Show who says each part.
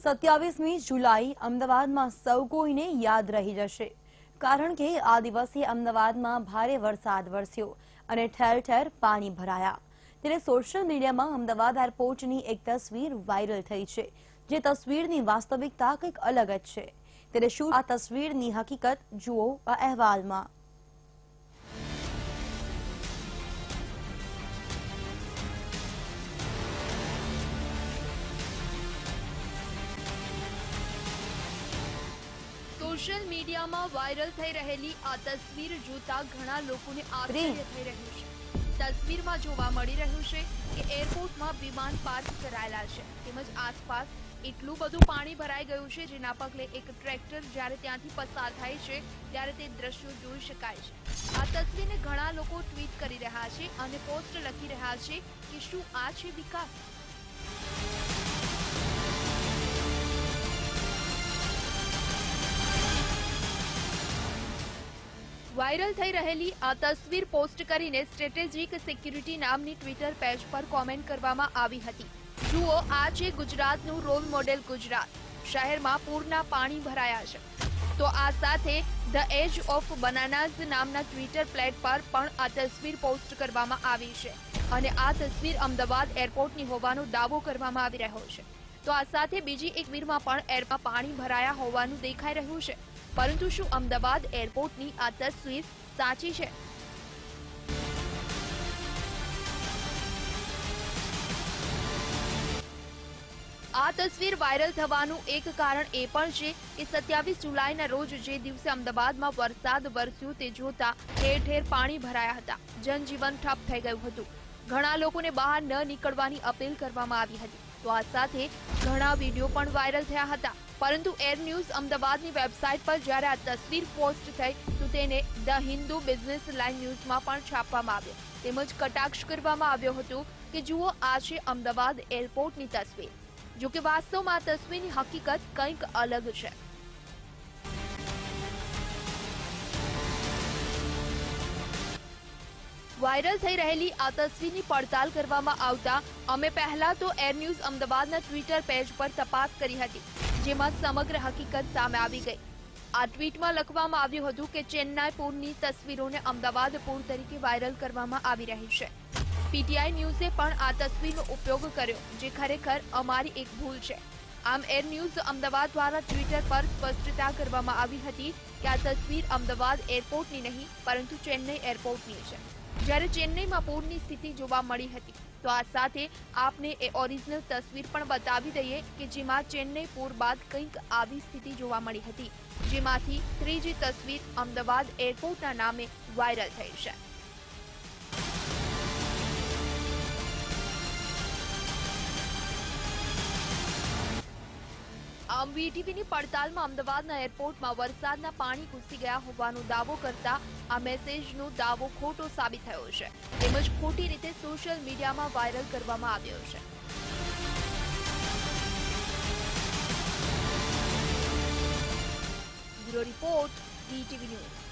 Speaker 1: 27મી જુલાઈ અમદાવાદમાં સૌ કોઈને યાદ રહી જશે, કારણ કે આ દિવસે અમદાવાદમાં ભારે વરસાદ વરસ્યો અને ઠેર ઠેર પાણી ભરાયા. ત્યારે સોશિયલ મીડિયામાં અમદાવાદ એરપોર્ટની એક તસવીર વાયરલ થઈ છે, જે તસવીરની વાસ્તવિકતા કંઈક અલગ જ છે. ત્યારે શું આ તસવીરની હકીકત, જુઓ આ અહેવાલમાં.
Speaker 2: સોશિયલ મીડિયામાં વાયરલ થઈ રહેલી આ તસવીર જોતા ઘણા લોકોને આશ્ચર્ય થઈ રહ્યું છે. તસવીરમાં જોવા મળી રહ્યું છે કે એરપોર્ટમાં વિમાન પાર્ક કરાયેલા છે, તેમજ આસપાસ એટલું બધું પાણી ભરાઈ ગયું છે, જેના પગલે એક ટ્રેક્ટર જ્યારે ત્યાંથી પસાર થાય છે ત્યારે તે દ્રશ્યો જોઈ શકાય છે. આ તસવીરને ઘણા લોકો ટ્વીટ કરી રહ્યા છે અને પોસ્ટ લખી રહ્યા છે કે શું આ છે વિકાસ. વાયરલ થઈ રહેલી આ તસવીર પોસ્ટ કરીને સ્ટ્રેટેજિક સિક્યુરિટી નામની ટ્વિટર પેજ પર કોમેન્ટ કરવામાં આવી હતી. જુઓ, આ છે ગુજરાતનું રોલ મોડેલ ગુજરાત. શહેરમાં પૂરના પાણી ભરાયા છે. તો આ સાથે ધ એજ ઓફ બનાનાઝ નામના ટ્વિટર પ્લેટ પર પણ આ તસવીર પોસ્ટ કરવામાં આવી છે અને આ તસવીર અમદાવાદ એરપોર્ટની હોવાનો દાવો કરવામાં આવી રહ્યો છે. તો આ સાથે બીજી એક વીરમાં પણ એરમાં પાણી ભરાયા હોવાનું દેખાઈ રહ્યું છે. પરંતુ શું અમદાવાદ એરપોર્ટની આ તસવીર સાચી છે? આ તસવીર વાયરલ થવાનું એક કારણ એ પણ છે કે 27 જુલાઈના રોજ જે દિવસે અમદાવાદમાં વરસાદ વરસ્યો તે જોતા ઠેર ઠેર પાણી ભરાયા હતા. જનજીવન ઠપ થઈ ગયું હતું. ઘણા લોકોને બહાર ન નીકળવાની અપીલ કરવામાં આવી હતી. તો આ સાથે ઘણા વિડીયો પણ વાયરલ થયા હતા. પરંતુ એર ન્યૂઝ અમદાવાદની વેબસાઇટ પર જ્યારે આ તસવીર પોસ્ટ થઈ તો તેને ધ હિન્દુ બિઝનેસ લાઇન ન્યૂઝમાં પણ છાપવામાં આવ્યો. તેમજ કટાક્ષ કરવામાં આવ્યો હતો કે જુઓ, આ છે અમદાવાદ એરપોર્ટની તસવીર. જો કે વાસ્તવમાં આ તસવીરની હકીકત કંઈક અલગ છે. વાયરલ થઈ રહેલી આ તસવીરની પડતાલ કરવામાં આવતા અમે પહેલા તો એર ન્યૂઝ અમદાવાદના ટ્વિટર પેજ પર તપાસ કરી હતી, જેમાં સમગ્ર હકીકત સામે આવી ગઈ. આ ટ્વીટમાં લખવામાં આવ્યું હતું કે ચેન્નાઈ પૂરની તસવીરોને અમદાવાદ પૂર તરીકે વાયરલ કરવામાં આવી રહી છે. પીટીઆઈ ન્યૂઝે પણ આ તસવીરનો ઉપયોગ કર્યો, જે ખરેખર અમારી એક ભૂલ છે. આમ એર ન્યૂઝ અમદાવાદ દ્વારા ટ્વિટર પર સ્પષ્ટતા કરવામાં આવી હતી કે આ તસવીર અમદાવાદ એરપોર્ટની નહીં પરંતુ ચેન્નઈ એરપોર્ટની છે, જ્યારે ચેન્નઈમાં પૂરની સ્થિતિ જોવા મળી હતી. તો આ સાથે આપને એ ઓરિજિનલ તસવીર પણ બતાવી દઈએ કે જેમાં ચેન્નઈ પૂર બાદ કંઈક આવી સ્થિતિ જોવા મળી હતી, જેમાંથી ત્રીજી તસવીર અમદાવાદ એરપોર્ટના નામે વાયરલ થઈ છે. આમ વીટીવીની પડતાલમાં અમદાવાદના એરપોર્ટમાં વરસાદના પાણી ઘૂસી ગયા હોવાનો દાવો કરતા આ મેસેજનો દાવો ખોટો સાબિત થયો છે, તેમજ ખોટી રીતે સોશિયલ મીડિયામાં વાયરલ કરવામાં આવ્યો છે. Bureau report, VTV news.